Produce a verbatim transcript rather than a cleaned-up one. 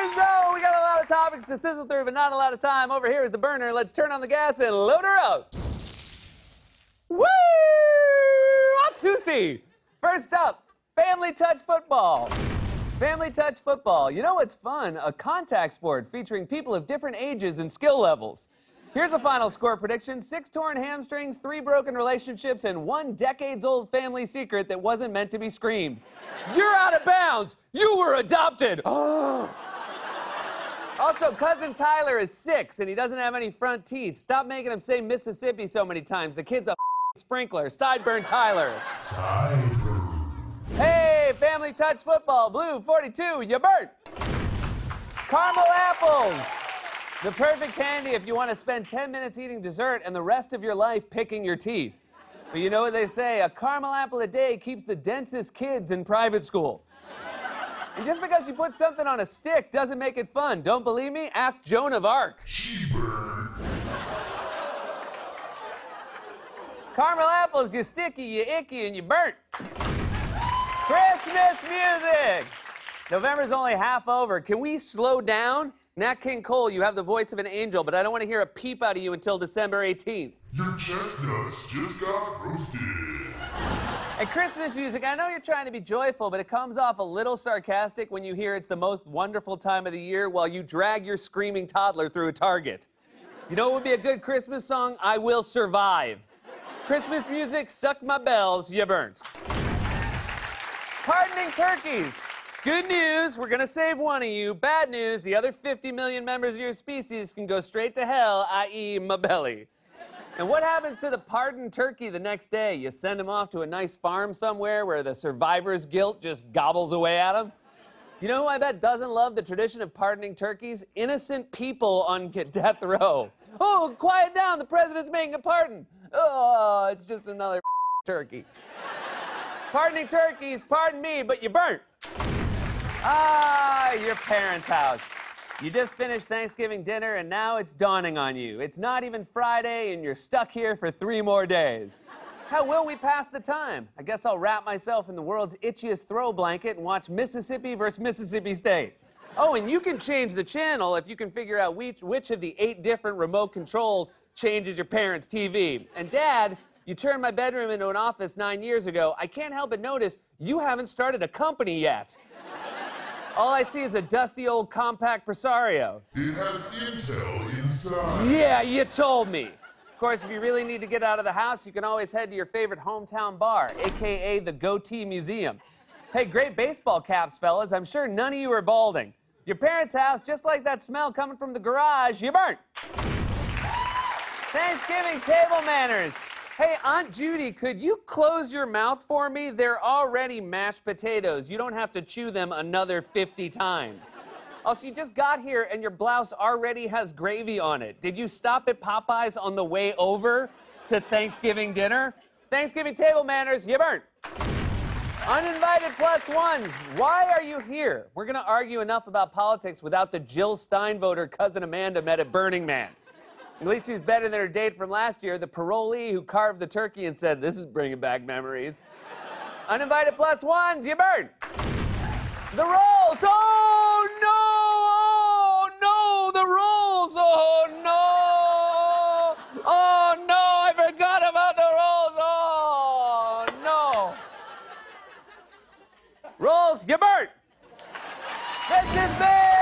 go. We got a lot of topics to sizzle through, but not a lot of time. Over here is the burner. Let's turn on the gas and load her up. Woo! Atusi. First up, Family Touch Football. Family Touch Football. You know what's fun? A contact sport featuring people of different ages and skill levels. Here's a final score prediction. Six torn hamstrings, three broken relationships, and one decades-old family secret that wasn't meant to be screamed. You're out of bounds. You were adopted. Also, cousin Tyler is six, and he doesn't have any front teeth. Stop making him say Mississippi so many times. The kid's a sprinkler. Sideburn Tyler. Sideburn. Hey, Family Touch Football. Blue forty-two, you burnt. Caramel apples. The perfect candy if you want to spend ten minutes eating dessert and the rest of your life picking your teeth. But you know what they say, a caramel apple a day keeps the densest kids in private school. And just because you put something on a stick doesn't make it fun. Don't believe me? Ask Joan of Arc. She burned. Caramel apples, you sticky, you icky, and you burnt. Christmas music! November's only half over. Can we slow down? Nat King Cole, you have the voice of an angel, but I don't want to hear a peep out of you until December eighteenth. Your chestnuts just got roasted. And Christmas music, I know you're trying to be joyful, but it comes off a little sarcastic when you hear it's the most wonderful time of the year while you drag your screaming toddler through a Target. You know what would be a good Christmas song? I Will Survive. Christmas music, suck my bells, you burnt. Pardoning turkeys. Good news, we're gonna save one of you. Bad news, the other fifty million members of your species can go straight to hell, that is my belly. And what happens to the pardoned turkey the next day? You send him off to a nice farm somewhere where the survivor's guilt just gobbles away at him? You know who I bet doesn't love the tradition of pardoning turkeys? Innocent people on death row. Oh, quiet down, the president's making a pardon. Oh, it's just another turkey. Pardoning turkeys, pardon me, but you burnt. Ah, your parents' house. You just finished Thanksgiving dinner, and now it's dawning on you. It's not even Friday, and you're stuck here for three more days. How will we pass the time? I guess I'll wrap myself in the world's itchiest throw blanket and watch Mississippi versus Mississippi State. Oh, and you can change the channel if you can figure out which, which of the eight different remote controls changes your parents' T V. And Dad, you turned my bedroom into an office nine years ago. I can't help but notice you haven't started a company yet. All I see is a dusty old compact Presario. It has Intel inside. Yeah, you told me. Of course, if you really need to get out of the house, you can always head to your favorite hometown bar, A K A the Goatee Museum. Hey, great baseball caps, fellas. I'm sure none of you are balding. Your parents' house, just like that smell coming from the garage, you burnt. Thanksgiving table manners. Hey, Aunt Judy, could you close your mouth for me? They're already mashed potatoes. You don't have to chew them another fifty times. Oh, she just got here and your blouse already has gravy on it. Did you stop at Popeyes on the way over to Thanksgiving dinner? Thanksgiving table manners, you burnt. Uninvited plus ones, why are you here? We're gonna argue enough about politics without the Jill Stein voter cousin Amanda met at Burning Man. At least she's better than her date from last year, the parolee who carved the turkey and said, this is bringing back memories. Uninvited plus ones, you burnt. The rolls, oh no, oh no, the rolls, oh no, oh no, I forgot about the rolls, oh no. Rolls, you burnt. This has been